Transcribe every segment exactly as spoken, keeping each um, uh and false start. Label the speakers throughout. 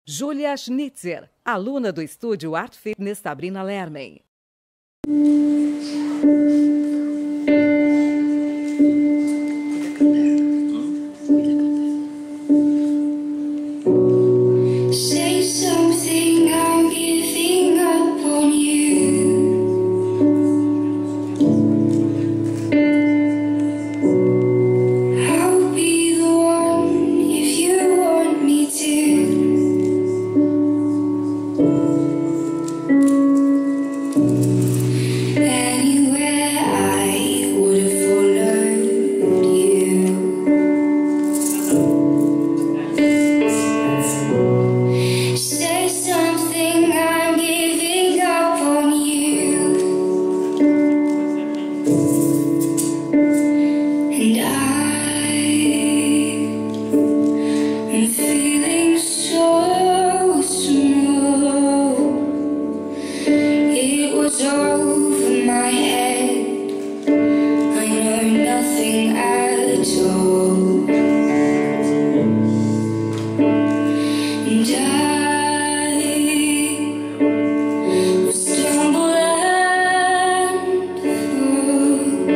Speaker 1: Julia Schnitzer, aluna do estúdio Art Fitness Sabrina Lerman.
Speaker 2: Say something, I'm giving up on you. I'll be the one if you want me to. Anywhere I would have followed you. Say something, I'm giving up on you. And I am feeling so small. It was over my head. I know nothing at all. And I will stumble and fall.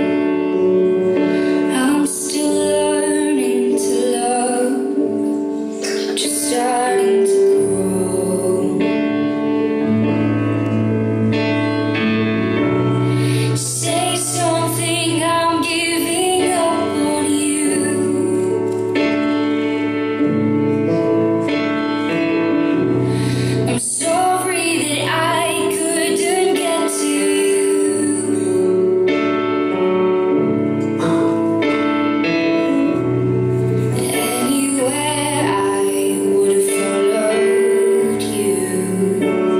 Speaker 2: I'm still learning to love, just starting to grow. Say something, I'm giving up on you. I'm sorry that I couldn't get to you. Anywhere I would have followed you.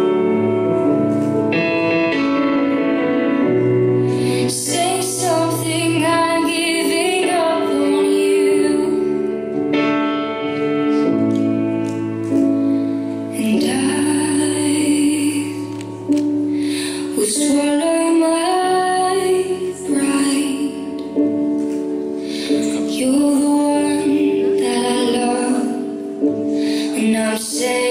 Speaker 2: Say something, I'm giving up on you. And I will swallow my pride. You're the one that I love, and I'm saying